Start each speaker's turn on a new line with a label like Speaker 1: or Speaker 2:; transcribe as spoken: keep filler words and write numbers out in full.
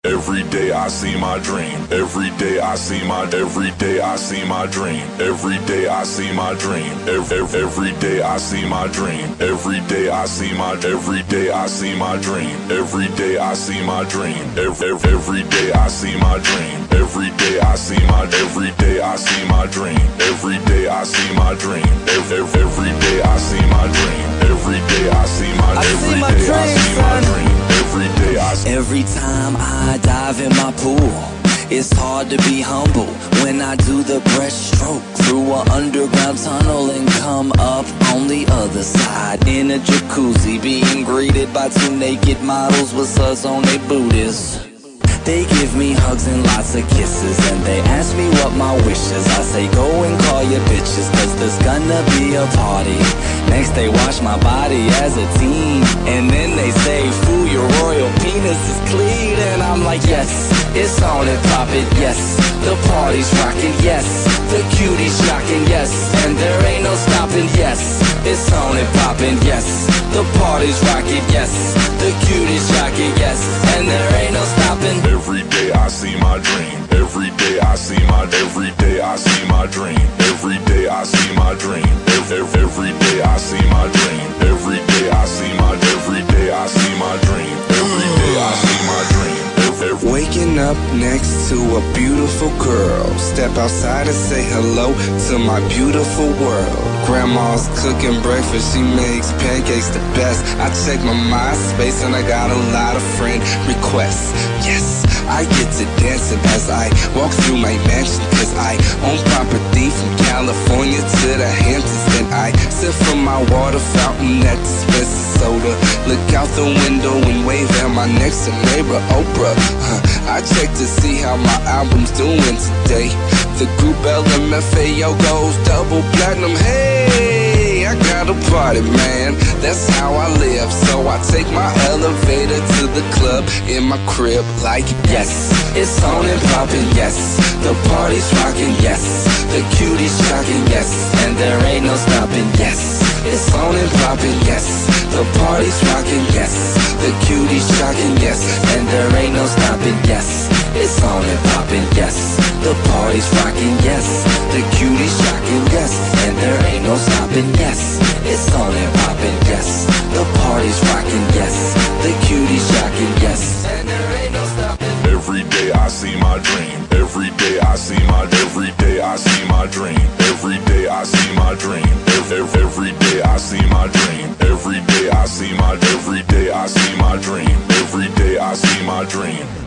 Speaker 1: Every day I see my dream. Every day I see my. Every day I see my dream. Every day I see my dream. Every every day I see my dream. Every day I see my. Every day I see my dream. Every day I see my dream. Every every day I see my dream. Every day I see my. Every day I see my dream. Every day I see my dream. Every every day I see my dream. Every day I see my. Every day I see my dream. Every day I see.
Speaker 2: Every time I dive in my pool, it's hard to be humble when I do the breaststroke through an underground tunnel and come up on the other side in a jacuzzi, being greeted by two naked models with suds on their booties. They give me hugs and lots of kisses, and they ask me what my wish is. I say go and call your bitches, cause there's gonna be a party. Next they wash my body as a teen, and then they say, fool, your royal penis is clean. And I'm like, yes, it's on and poppin', yes. The party's rockin', yes. The cuties shockin', yes. And there ain't no stoppin', yes. It's on and poppin', yes. The party's rockin', yes. The cuties shockin', yes. And there ain't no stoppin'.
Speaker 1: Every day I see my dream. Every day I see my. Every day I see my dream. Every day I see my dream. Every every day I see my dream. Every day I see my. Every day I see my dream. Every day I see my dream. Every
Speaker 3: Waking up next to a beautiful girl, step outside and say hello to my beautiful world. Grandma's cooking breakfast, she makes pancakes the best. I check my MySpace and I got a lot of friend requests. Yes, I get to dancing as I walk through my mansion, cause I own property from California to the Hamptons. And I sip from my water fountain that dispenses soda. Look out the window and wave at my next door neighbor, Oprah. Huh. I check to see how my album's doing today. The group L M F A O goes double platinum. Hey, I got a party, man. That's how I live. So I take my elevator to the club in my crib like, yes, it's on and poppin', yes. The party's rockin', yes. The cuties shockin', yes. And there ain't no stoppin', yes. It's on and poppin', yes. The party's rockin', yes. The cuties shockin', yes. And there ain't no stoppin', yes. It's on and poppin', yes. The party's rockin', yes. The cuties shockin', yes. And there ain't no stoppin', yes. It's on and poppin', yes. The party's rockin', yes. The cuties shockin', yes. And there ain't no stoppin'.
Speaker 1: Every day I see my dream. Every day I see my. Every day I see my dream. Every day I see my dream. Every every day I see my dream. Every day I see my. Every day I see my dream. Every day I see my dream.